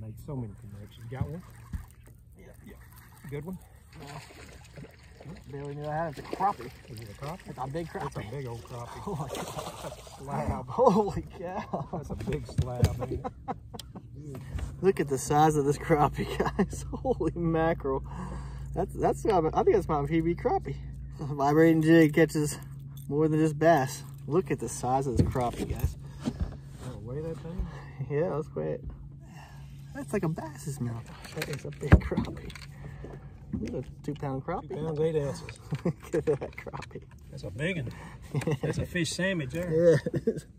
made so many connections. Got one? Yeah. Good one? Barely knew I had it. It's a crappie. Is it a crappie? It's a big crappie. It's a big old crappie. Oh my God. That's a slab. Holy cow. That's a big slab, ain't it? Look at the size of this crappie, guys. Holy mackerel. I think that's my PB crappie. Vibrating jig catches more than just bass. Look at the size of this crappie, guys. Wanna weigh that thing? Yeah, let's weigh it. That's like a bass's mouth. That is a big crappie. Look at a 2 pound crappie. 2 pounds, 8 ounces. Look at that crappie. That's a big one. That's a fish sandwich there. Yeah.